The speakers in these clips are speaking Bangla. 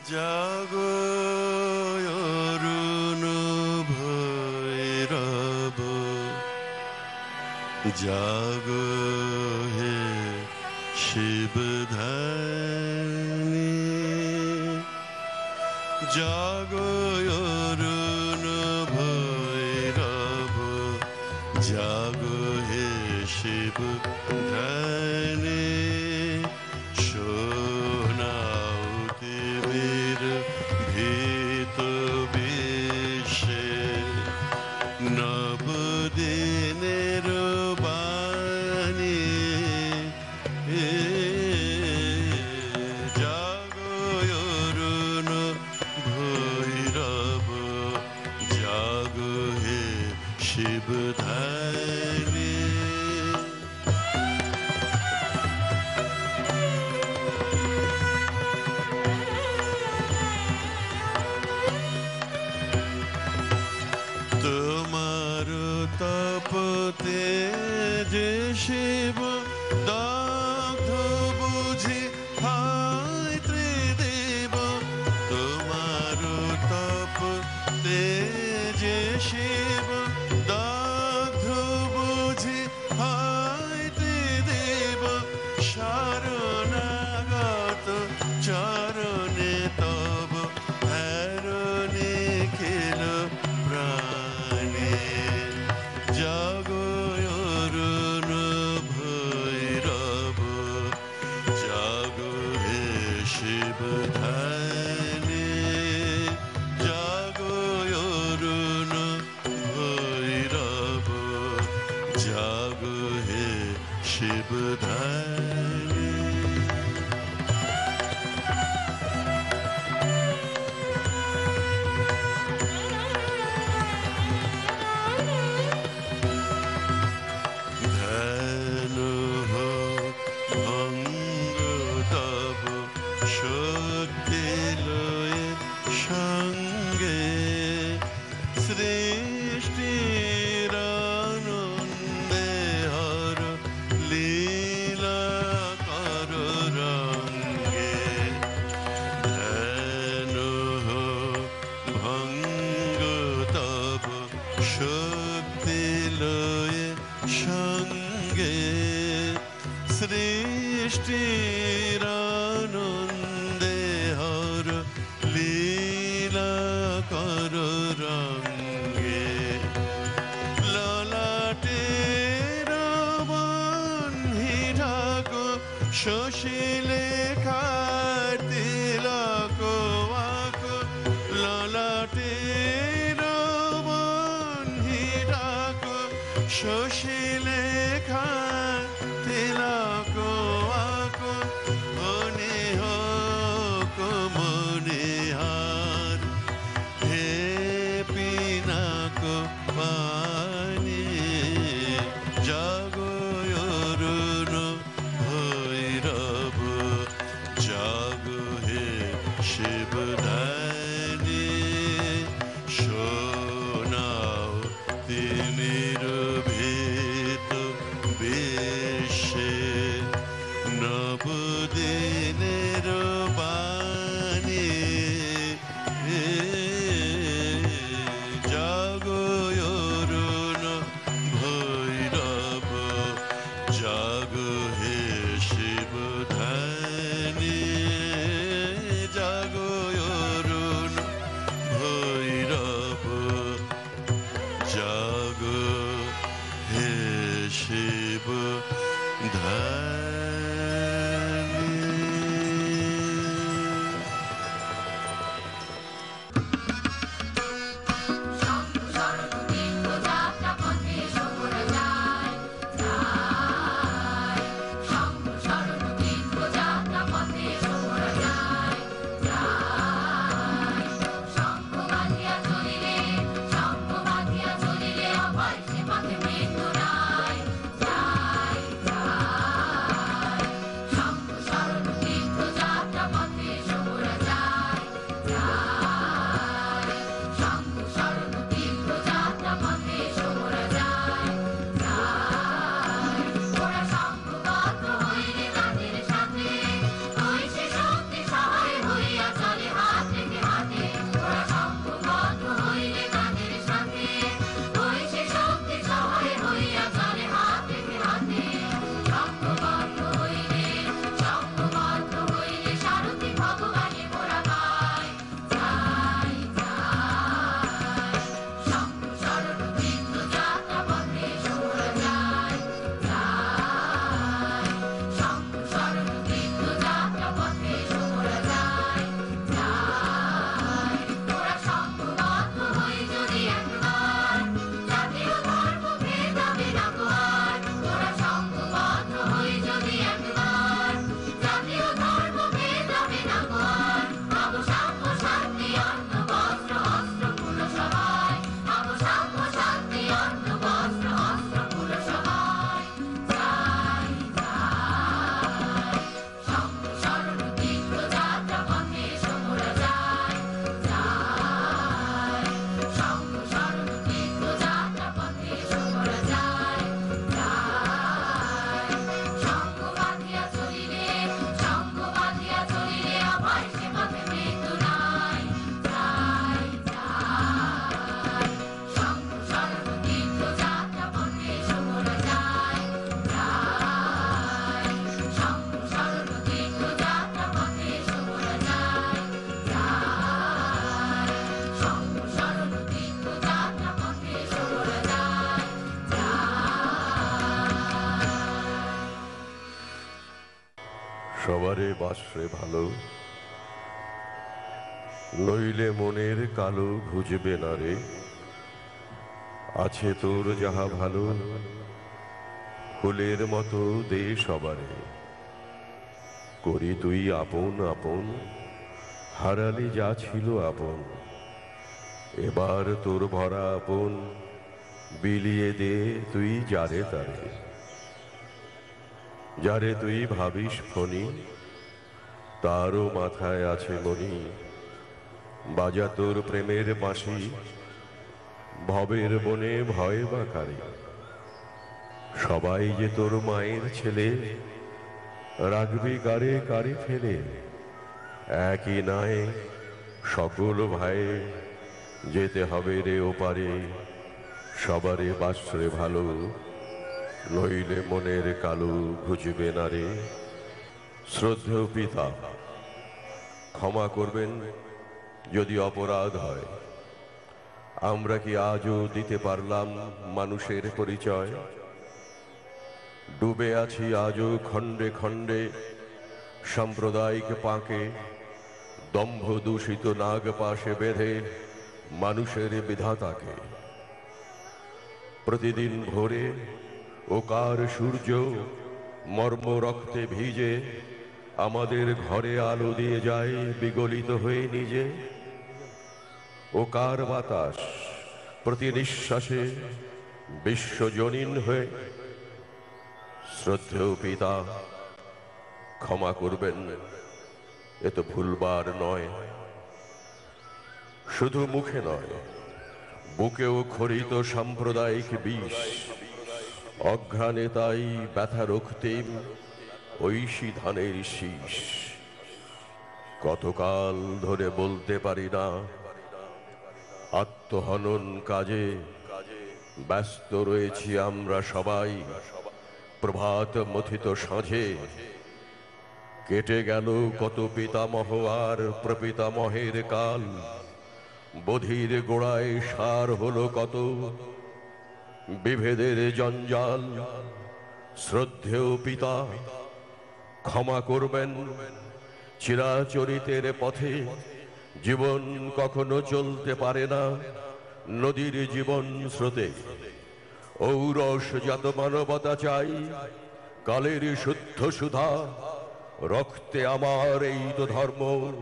জাগো অরুণ ভৈরব, জাগো হে শিবধানী, জাগো অরুণ ভৈরব, জাগো হে শিবধানী। শোনাও তিমির ভীত বিশ্বে নবদিনের বাণী। জাগো অরুণ ভৈরব, জাগো হে শিবধানী। তোমার তপতে যে শিব দগ্ধ বুঝি হয় ত্রিদেব। তোমার তপতে যে শিব দগ্ধ বুঝি হয় ত্রিদেব। শরণাগত চরণে তব হেরণে খেল প্রাণে। জাগো অরুণ ভৈরব, জাগো হে শিবধানী। জাগো অরুণ ভৈরব, জাগো হে শিবধানী। ধ্যান হো ভঙ্গ তব শক্তি লয়ে সঙ্গে। সৃষ্টির আনন্দে হর লীলা কর রঙ্গে। ধ্যান হো ভঙ্গ তব শক্তি লয়ে সঙ্গে। সৃষ্টির আনন্দে হর লীলা কর রঙ্গে। ললাটের বহ্নি ঢাকো শশীলেখার তিলক আঁকো। ললাটের বহ্নি ঢাকো শশীলেখার তিলক আঁকো। মনে হোক মনিহার হে পিনাক পানি। জাগো অরুণ ভৈরব, জাগো হে শিবধানী। শোনাও তিমির ভীত সবারে বাসরে ভালো, নইলে মনের কালো ঘুজবে না রে। আছে তোর যাহা ভালো, ফুলের মতো দে সবারে। করি তুই আপন আপন, হারালে যা ছিল আপন। এবার তোর ভরা আপন, বিলিয়ে দে তুই যারে তারে। যারে তুই ভাবিস ফণি, তারও মাথায় আছে মণি। বাজা তোর প্রেমের বাঁশি, ভবের বনে ভয় বা কারে। সবাই যে তোর মায়ের ছেলে, রাখবি কারে কারে ফেলে। একই নাই সকল ভাইয়ে, যেতে হবে রে ওপারে। সবারে বাসরে ভালো, নইলে মনের কালো ঘুচবে না রে। শ্রদ্ধেয় পিতা, ক্ষমা করবেন যদি অপরাধ হয়। আমরা কি আজও দিতে পারলাম মানুষের পরিচয়? ডুবে আছি আজও খণ্ডে খণ্ডে সাম্প্রদায়িক পাকে। দম্ভ দূষিত নাগ পাশে বেঁধে মানুষের বিধাতাকে। প্রতিদিন ভোরে ওকার সূর্য মর্ম রক্তে ভিজে আমাদের ঘরে আলো দিয়ে যায় বিগলিত হয়ে নিজে। ওকার বাতাস প্রতি নিঃশ্বাসে বিশ্বজনীন হয়ে। শ্রদ্ধেয় পিতা, ক্ষমা করবেন, এ তো ভুলবার নয়। শুধু মুখে নয়, বুকেও খরিত সাম্প্রদায়িক বিষ। অঘ্রাণে তাই ব্যথা রক্তিম ঐশী ধানের শীষ। কতকাল ধরে বলতে পারি না, আত্মহনন কাজে ব্যস্ত রয়েছি আমরা সবাই। প্রভাত মথিত সাঁঝে কেটে গেল কত পিতামহ আর প্রপিতামহের কাল। বধির গোড়ায় সার হলো কত বিভেদের জঞ্জাল। শ্রদ্ধেয় পিতা, ক্ষমা করবেন, চিরাচরিতের পথে জীবন কখনো চলতে পারে না নদীর জীবন স্রোতে। ঔরসজাত মানবতা চাই, কালের শুদ্ধ সুধা। রক্তে আমার এই তো ধর্ম,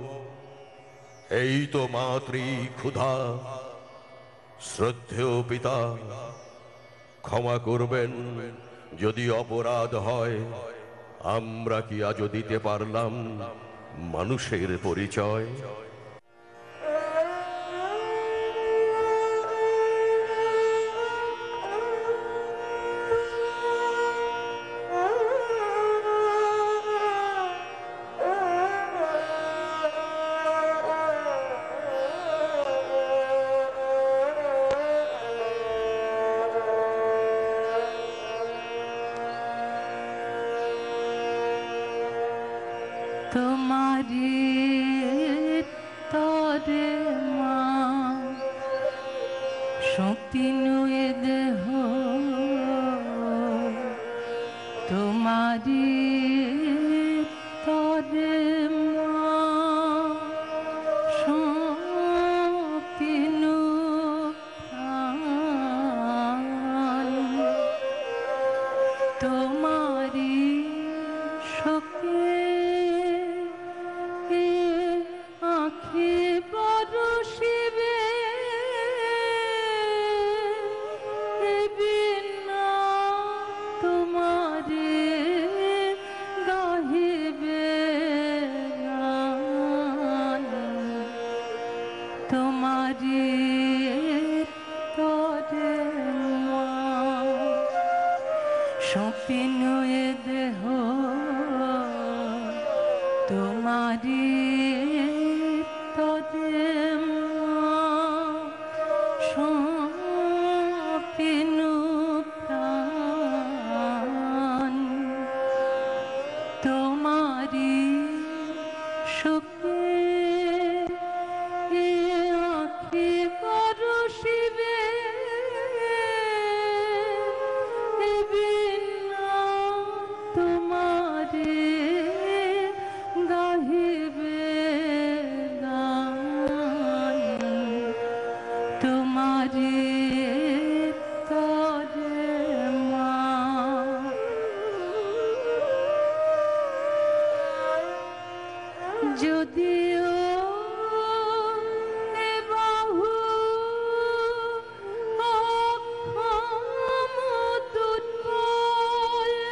এই তো মাতৃ ক্ষুধা। শ্রদ্ধেয় পিতা, ক্ষমা করবেন যদি অপরাধ হয়। আমরা কি আজও দিতে পারলাম মানুষের পরিচয়? তোমারি তরে মা শক্তি নুয়ে দেহ। তোমারি তরে মা শক্তি নু প্রাণ। তোমারি শক্তি আখি বরষিবে বিনা তোমারে গাহিবে গান। তোমারি তরে মা শক্তি নুয়ে দেহ। তোমারি তরে মা শক্তি নু প্রাণ। তোমারি শক্তি আখি বরষিবে বিনা তোমারে যদিও এ বাহু অক্ষম দুর্বল,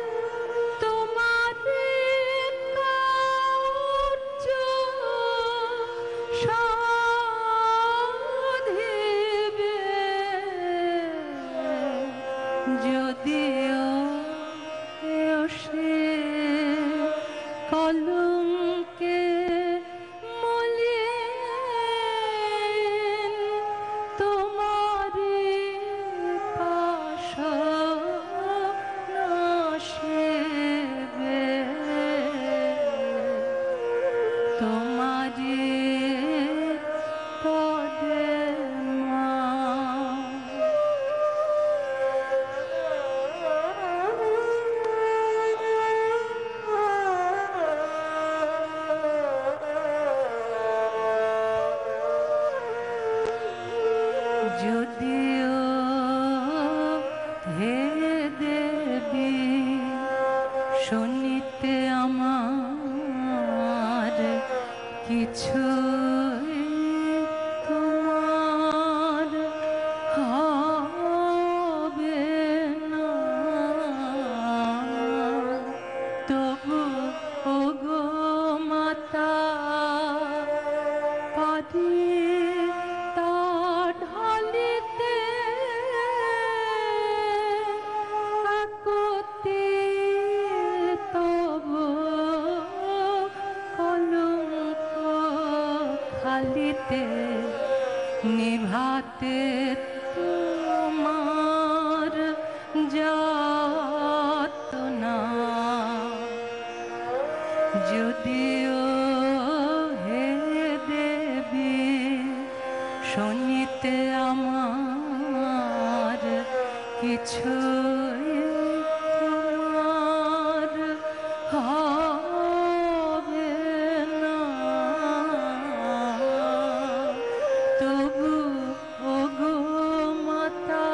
তোমারে কার্য সাধিবে। যদিও এও সে কলঙ্কে মলিন, তোমারি পাশান আসিবে। তোমারি পদে মা। যদিও হে দেবী শুনিতে আমার কিছু তোমার হবে না, তবু ওগো মাতা পারি তা ঢালিতে। কাকতি তব কলঙ্ক খালিতে, নিভাতে তোমার যাতনা। যদিও হে দেবী শুনিতে আমার কিছু তোমার হবে না, তবু ওগো মাতা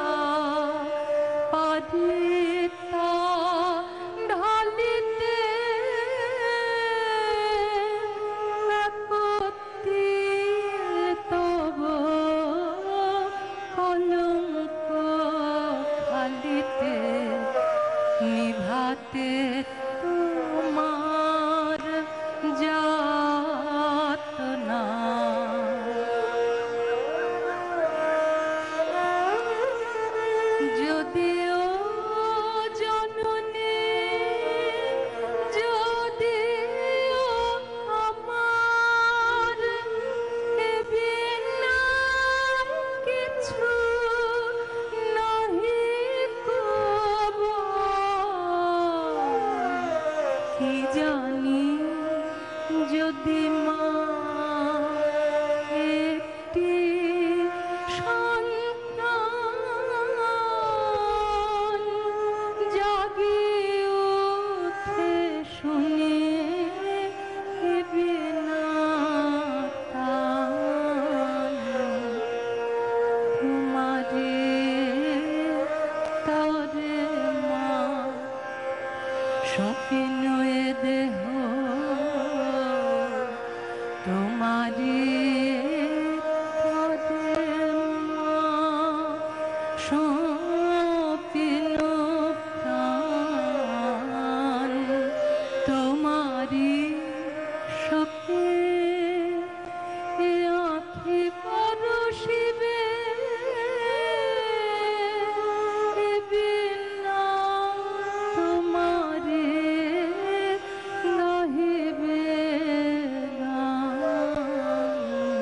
পারি তা ঢালিতে। কাকতি তব কলঙ্ক খালিতে, নিভাতে তোমার যাতনা। যদিও জননী, যদিও আমার এ বিনা কিছু নাহি কব। কি জানি যদি মা একটি সন্তান জাগি উঠে শুনে এ বিনা তান, তোমারে তরে মা স্বপ্ন এ দেহ তোমারি পদে মা। স্বপ্ন প্রাণ তোমারি স্বপ্নে এ আঁখি পরশিবে। এ বিনা তোমারে গাহিবে গান।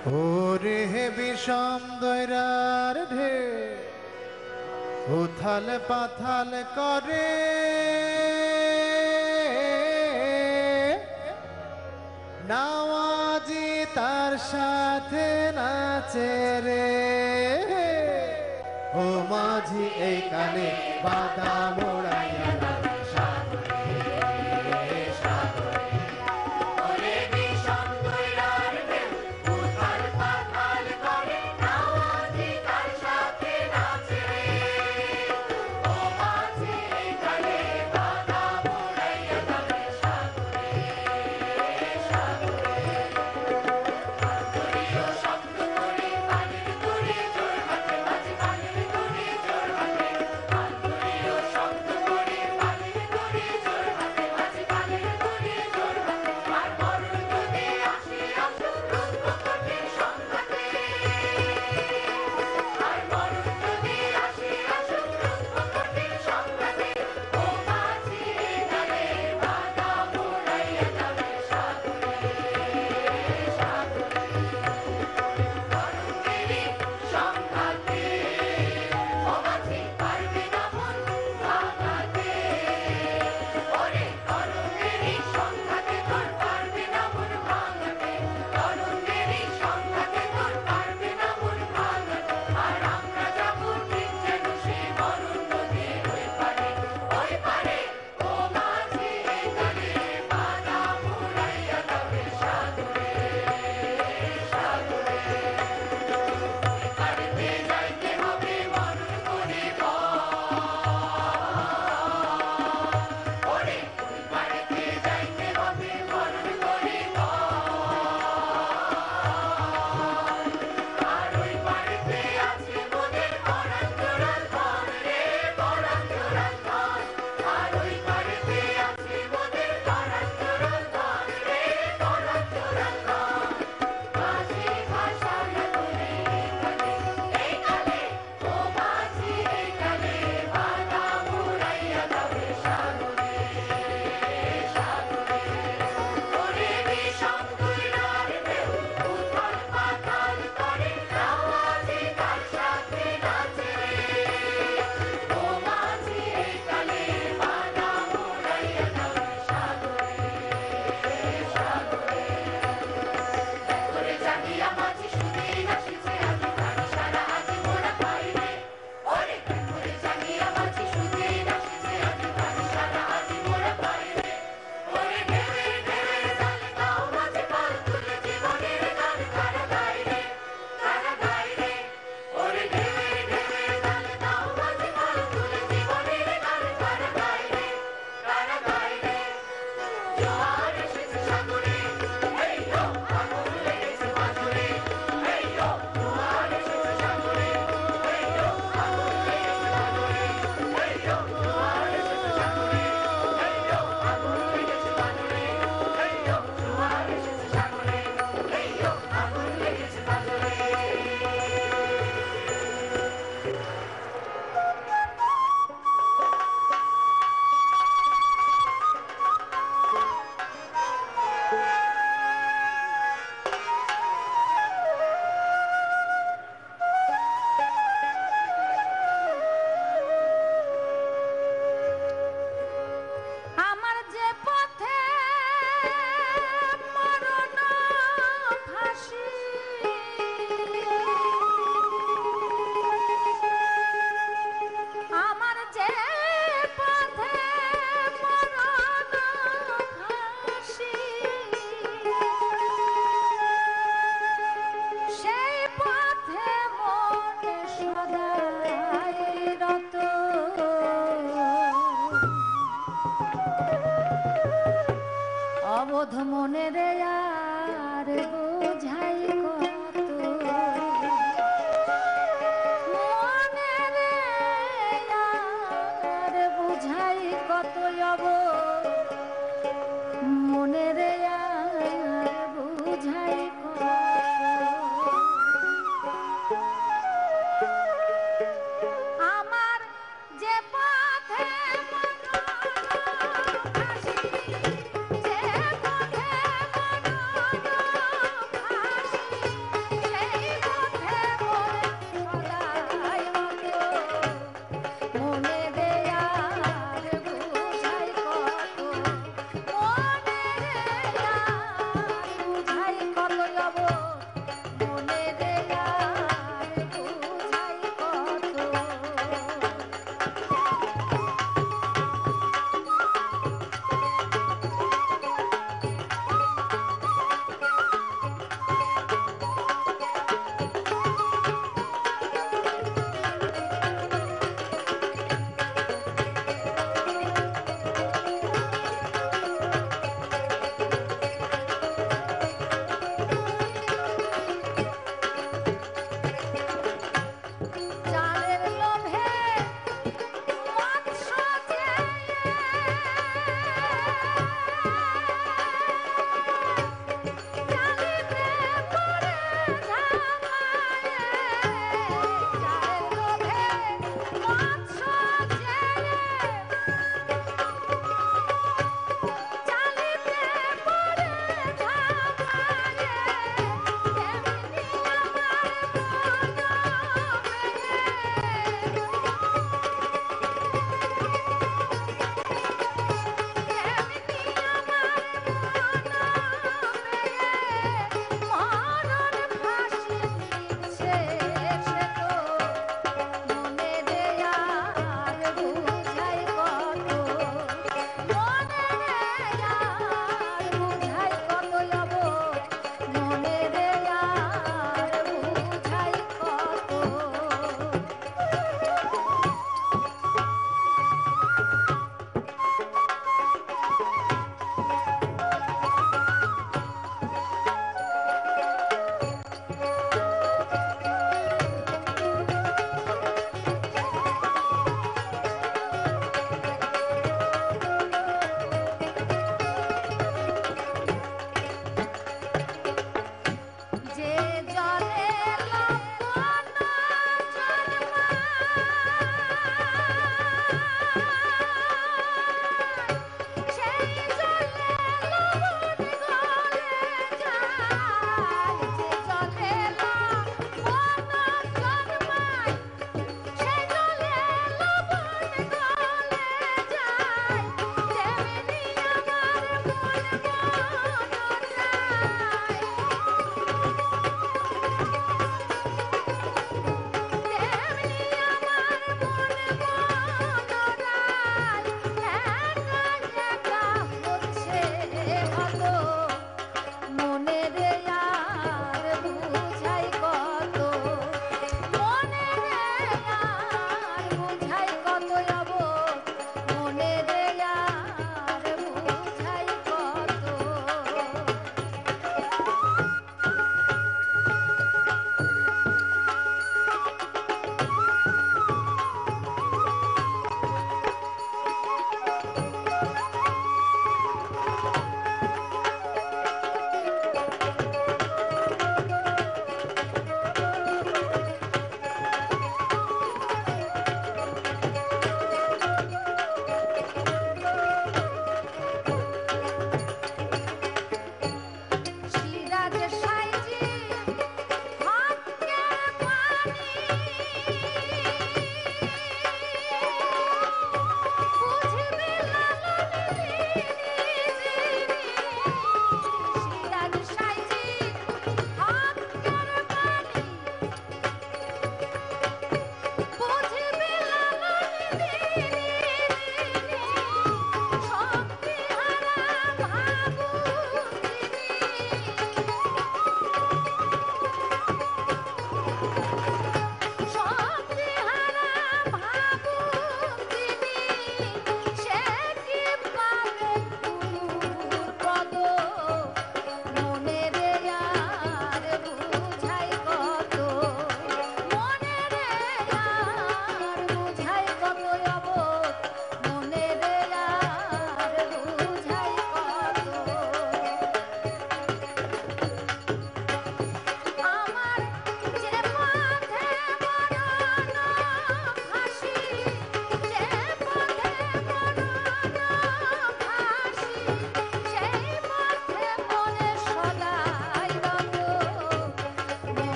ওরে হে বিষম দৈরার ঢে উথাল পাথাল করে নাওয়াজি তার সাথে নাচে রে ও মাঝি এই কালে বাদা মোড়াইয়া অবোধ মনে রে আর বোঝাই কত মনে রে আর বোঝাই কত অবোধ মনে রে আর বোঝাই কত আমার যে পথে যে পথে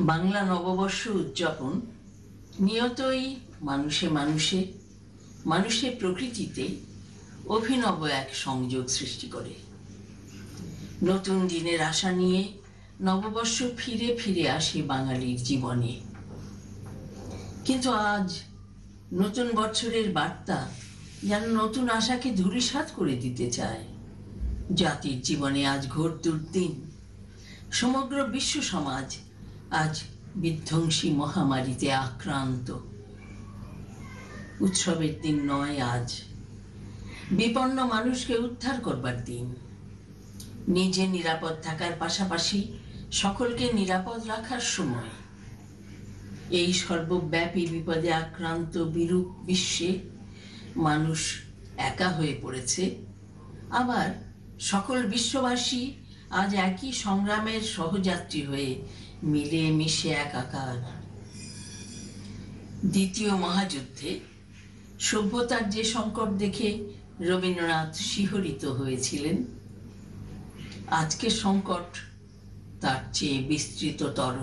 বাংলা নববর্ষ উদযাপন নিয়তই মানুষে মানুষে মানুষের প্রকৃতিতে অভিনব এক সংযোগ সৃষ্টি করে। নতুন দিনের আশা নিয়ে নববর্ষ ফিরে ফিরে আসে বাঙালির জীবনে। কিন্তু আজ নতুন বছরের বার্তা যেন নতুন আশাকে ধূলিসাৎ করে দিতে চায়। জাতির জীবনে আজ ঘোর দুর্দিন। সমগ্র বিশ্ব সমাজ আজ বিধ্বংসী মহামারীতে আক্রান্ত। উৎসবের দিন নয় আজ, বিপন্ন মানুষকে উদ্ধার করবার দিন। নিজে নিরাপদ থাকার পাশাপাশি সকলকে নিরাপদ রাখার সময়। এই সর্বব্যাপী বিপদে আক্রান্ত বিরূপ বিশ্বে মানুষ একা হয়ে পড়েছে, আবার সকল বিশ্ববাসী আজ একই সংগ্রামের সহযাত্রী হয়ে মিলে মিশে একাকার। দ্বিতীয় মহাযুদ্ধে সভ্যতার যে সংকট দেখে রবীন্দ্রনাথ শিহরিত হয়েছিলেন, আজকের সংকট তার চেয়ে বিস্তৃততর।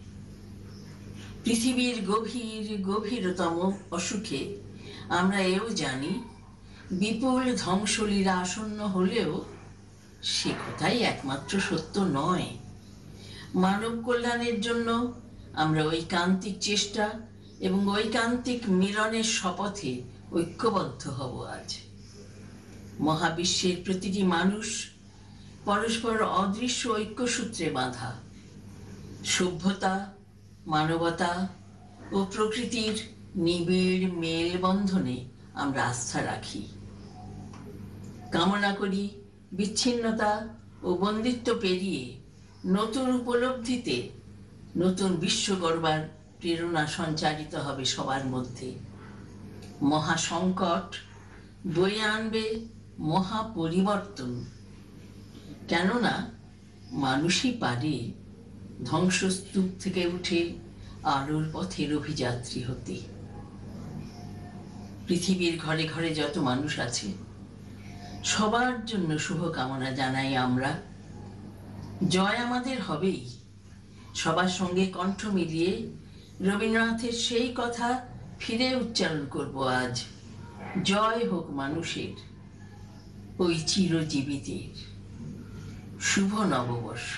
পৃথিবীর গভীরতম অসুখে আমরা এও জানি, বিপুল ধ্বংসলীলা আসন্ন হলেও সে কথাই একমাত্র সত্য নয়। মানব কল্যাণের জন্য আমরা ঐকান্তিক চেষ্টা এবং ঐকান্তিক মিলনের শপথে ঐক্যবদ্ধ হব আজ। মহাবিশ্বের প্রতিটি মানুষ পরস্পর অদৃশ্য ঐক্যসূত্রে বাঁধা। সভ্যতা, মানবতা ও প্রকৃতির নিবিড় মেলবন্ধনে আমরা আস্থা রাখি। কামনা করি বিচ্ছিন্নতা ও বন্দিত্ব পেরিয়ে নতুন উপলব্ধিতে নতুন বিশ্ব গড়বার প্রেরণা সঞ্চারিত হবে সবার মধ্যে। মহাসংকট বয়ে আনবে মহা পরিবর্তন, কেননা মানুষই পারে ধ্বংসস্তূপ থেকে উঠে আলোর পথের অভিযাত্রী হতে। পৃথিবীর ঘরে ঘরে যত মানুষ আছে সবার জন্য শুভকামনা জানাই আমরা। জয় আমাদের হবেই। সবার সঙ্গে কণ্ঠ মিলিয়ে রবীন্দ্রনাথের সেই কথা ফিরে উচ্চারণ করব আজ। জয় হোক মানুষের, ওই চিরজীবিতের। শুভ নববর্ষ।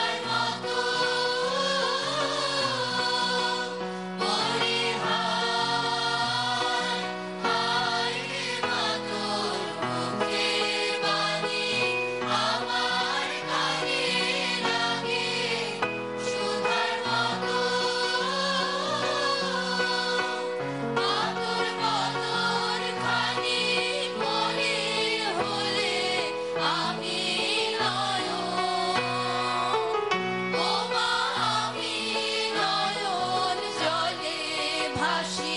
সুধার মতো হাসি